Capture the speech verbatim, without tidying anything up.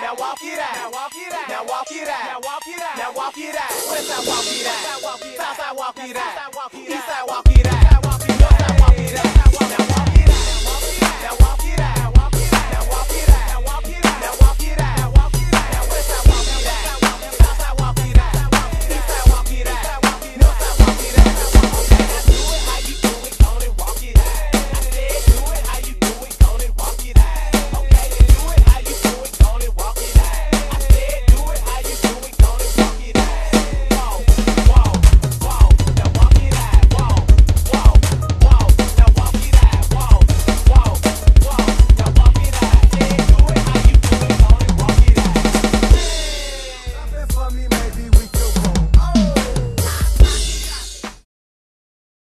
Now walk it out. Now walk it out. Now walk it out. Now walk it out. Now walk it out. West side walk it out. South side walk it out. East side walk it out.